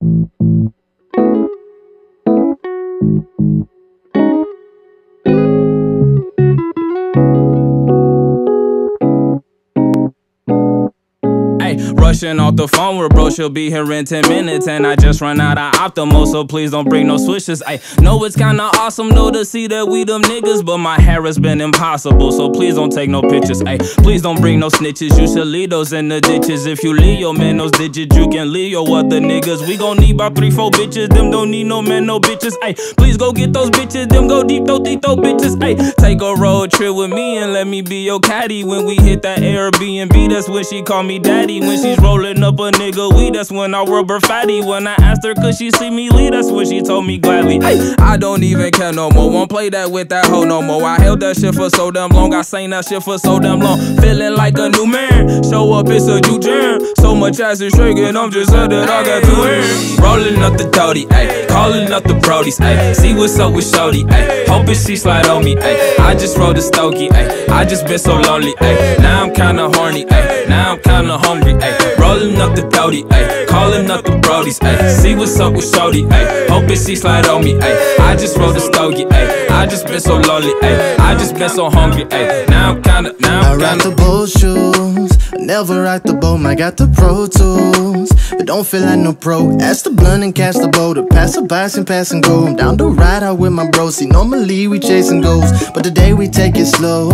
Rushing off the phone with bro, she'll be here in 10 minutes. And I just run out of Optimal, so please don't bring no switches. Ay, know it's kinda awesome though to see that we them niggas, but my hair has been impossible, so please don't take no pictures. Ay, please don't bring no snitches, you should leave those in the ditches. If you Leo, man, those digits, you can leave your other niggas. We gon' need about 3-4 bitches, them don't need no man, no bitches. Ay, please go get those bitches, them go deep those bitches. Ay, take a road trip with me and let me be your caddy. When we hit that Airbnb, that's when she call me daddy. When she's rolling up a nigga weed, that's when I rub her fatty. When I asked her could she see me lead, that's when she told me gladly. Ay, I don't even care no more, won't play that with that hoe no more. I held that shit for so damn long, I sang that shit for so damn long. Feeling like a new man, show up, it's a new jam. So much ass is shaking, I'm just sad that I got 2 hands. Rolling up the Dodie, ayy, calling up the Brodies, ayy. See what's up with Shorty, ayy, hoping she slide on me, ayy. I just rode a Stokey, ayy, I just been so lonely, ayy. Now I'm kinda horny, ayy, now I'm kinda hungry, ayy. Rolling up the Dodie, ayy, calling up the Brodies, ayy. See what's up with Shorty, ayy, hoping she slide on me, ayy. I just rode a Stokey, ayy, I just been so lonely, ayy. I just been so hungry, ayy. Now I'm kinda. I rock the boat shoes, I never rock the boat, I got the Pro Tools, but don't feel like no pro. Ask the blunt and catch the boat, or pass a bias and pass and go. I'm down to ride out with my bros, see normally we chasing goals, but today we take it slow.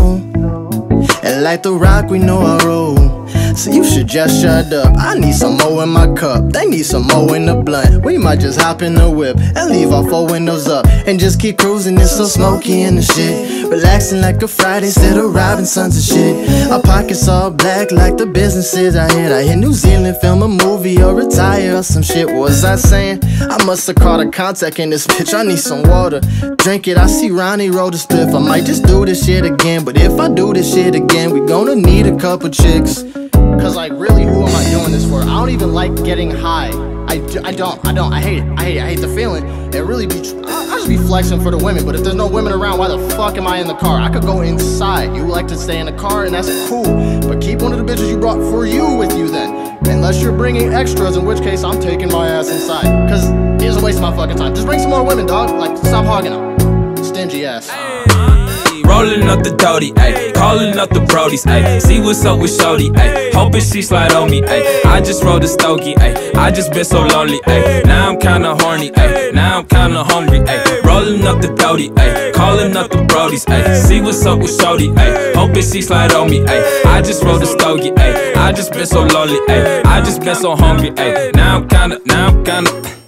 And like the rock, we know our role. So you should just shut up. I need some more in my cup, they need some more in the blunt. We might just hop in the whip and leave our 4 windows up and just keep cruising. It's so smoky in the shit, relaxing like a Friday instead of robbing sons of shit. Our pockets all black like the businesses I hit New Zealand, film a movie or retire or some shit. What was I saying? I must have caught a contact in this bitch. I need some water, drink it. I see Ronnie roll the spliff, I might just do this shit again. But if I do this shit again, we gonna need a couple chicks. Cause like really, who am I doing this for? I don't even like getting high. I don't. I hate it. I hate the feeling. It really be, I just be flexing for the women. But if there's no women around, why the fuck am I in the car? I could go inside. You like to stay in the car and that's cool, but keep one of the bitches you brought for you with you then. Unless you're bringing extras, in which case I'm taking my ass inside. Cause it's a waste of my fucking time. Just bring some more women, dog. Like, stop hogging them. Stingy ass. Rolling up the Dodie, ayy, calling up the Brodies, ayy. See what's up with Shorty, ayy, hoping she slide on me, ayy. I just rode a Stokey, ayy, I just been so lonely, ayy. Now I'm kinda horny, ayy, now I'm kinda hungry, ayy. Rolling up the Dodie, ayy, calling up the Brodies, ayy. See what's up with Shorty, ayy, hoping she slide on me, ayy. I just rode a Stokey, ayy, I just been so lonely, ayy. I just been so hungry, ayy. Now I'm kinda.